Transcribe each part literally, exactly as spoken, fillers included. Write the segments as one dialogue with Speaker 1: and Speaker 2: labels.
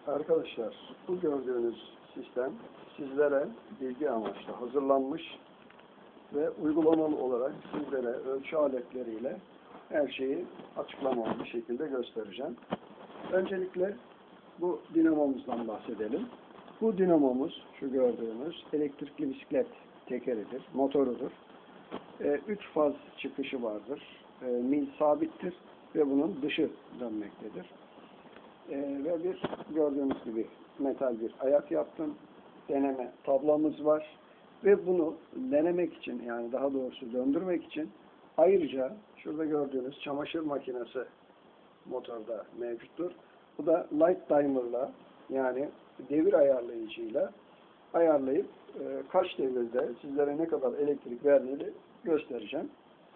Speaker 1: Arkadaşlar, bu gördüğünüz sistem sizlere bilgi amaçlı hazırlanmış ve uygulamalı olarak sizlere ölçü aletleriyle her şeyi açıklamalı bir şekilde göstereceğim. Öncelikle bu dinamomuzdan bahsedelim. Bu dinamomuz, şu gördüğünüz elektrikli bisiklet tekeridir, motorudur. E, üç faz çıkışı vardır. E, mil sabittir ve bunun dışı dönmektedir. E, ve bir gördüğünüz gibi metal bir ayak yaptım. Deneme tablamız var. Ve bunu denemek için, yani daha doğrusu döndürmek için ayrıca şurada gördüğünüz çamaşır makinesi motorda mevcuttur. Bu da light timer'la, yani devir ayarlayıcıyla ayarlayıp e, kaç devirde sizlere ne kadar elektrik verdiğini göstereceğim.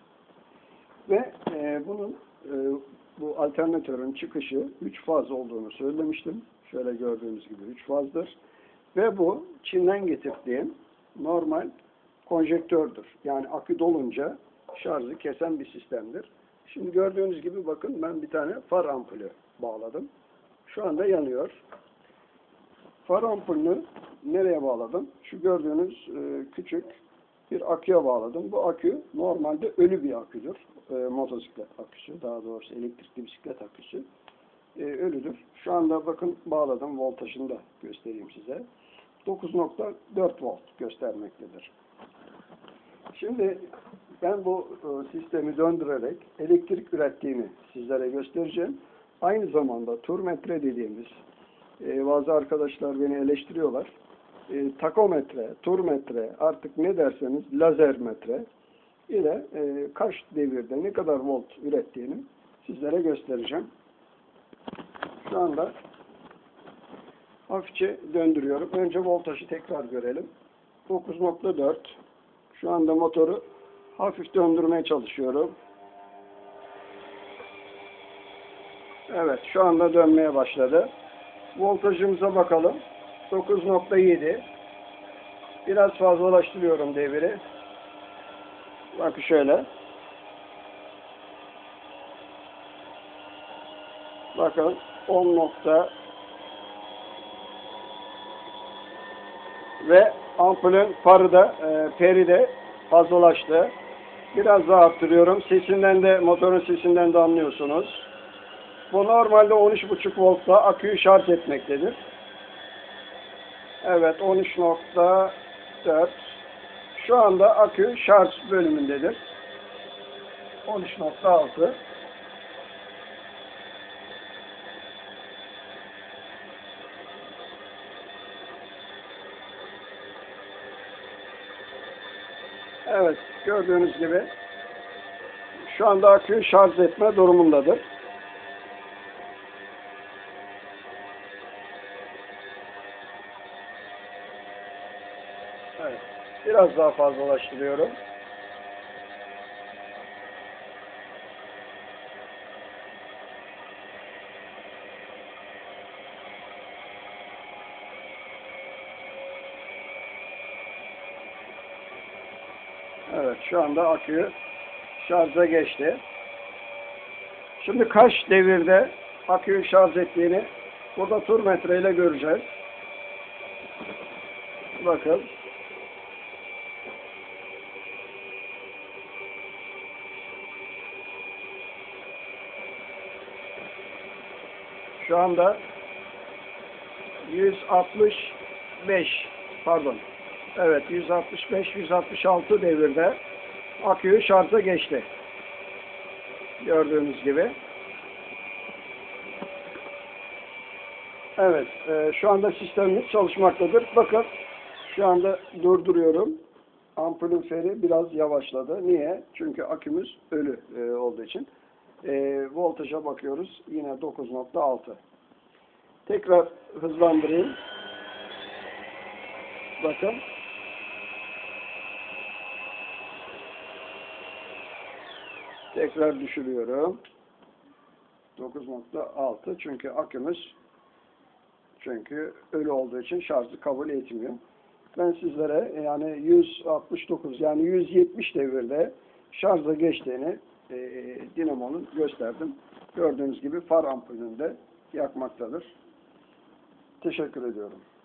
Speaker 1: Ve e, bunun e, bu alternatörün çıkışı üç faz olduğunu söylemiştim. Şöyle gördüğünüz gibi üç fazdır. Ve bu Çin'den getirdiğim normal konjektördür. Yani akü dolunca şarjı kesen bir sistemdir. Şimdi gördüğünüz gibi bakın, ben bir tane far ampulü bağladım. Şu anda yanıyor. Far ampulünü nereye bağladım? Şu gördüğünüz e, küçük bir aküye bağladım. Bu akü normalde ölü bir aküdür. E, motosiklet aküsü, daha doğrusu elektrikli bisiklet aküsü. E, ölüdür. Şu anda bakın bağladım. Voltajını da göstereyim size. dokuz nokta dört volt göstermektedir. Şimdi ben bu e, sistemi döndürerek elektrik ürettiğini sizlere göstereceğim. Aynı zamanda turmetre dediğimiz, e, bazı arkadaşlar beni eleştiriyorlar. E, takometre, turmetre, artık ne derseniz lazer metre ile e, kaç devirde ne kadar volt ürettiğini sizlere göstereceğim. Şu anda hafifçe döndürüyorum. Önce voltajı tekrar görelim. dokuz nokta dört. Şu anda motoru hafif döndürmeye çalışıyorum. Evet, şu anda dönmeye başladı. Voltajımıza bakalım. dokuz nokta yedi. Biraz fazlalaştırıyorum deviri. Bakın şöyle. Bakın on nokta ve ampulün farı da e, peri de fazlalaştı. Biraz daha arttırıyorum. Sesinden de, motorun sesinden de anlıyorsunuz. Bu normalde on üç buçuk voltla aküyü şarj etmektedir. Evet, on üç nokta dört. Şu anda akü şarj bölümündedir. on üç nokta altı. Evet, gördüğünüz gibi şu anda aküyü şarj etme durumundadır. Evet, biraz daha fazlalaştırıyorum. Evet, şu anda akü şarja geçti. Şimdi kaç devirde aküyü şarj ettiğini burada turmetre ile göreceğiz. Bakın. Şu anda yüz altmış beş, pardon. Evet, yüz altmış beş yüz altmış altı devirde aküyü şarja geçti. Gördüğünüz gibi. Evet, e, şu anda sistemimiz çalışmaktadır. Bakın, şu anda durduruyorum. Ampulün feri biraz yavaşladı. Niye? Çünkü akümüz ölü e, olduğu için. E, voltaja bakıyoruz. Yine dokuz nokta altı. Tekrar hızlandırayım. Bakın. Tekrar düşürüyorum. dokuz nokta altı. Çünkü akümüz çünkü ölü olduğu için şarjı kabul etmiyor. Ben sizlere yani yüz altmış dokuz, yani yüz yetmiş devirde şarja geçtiğini e, dinamonun gösterdim. Gördüğünüz gibi far ampulünde yakmaktadır. Teşekkür ediyorum.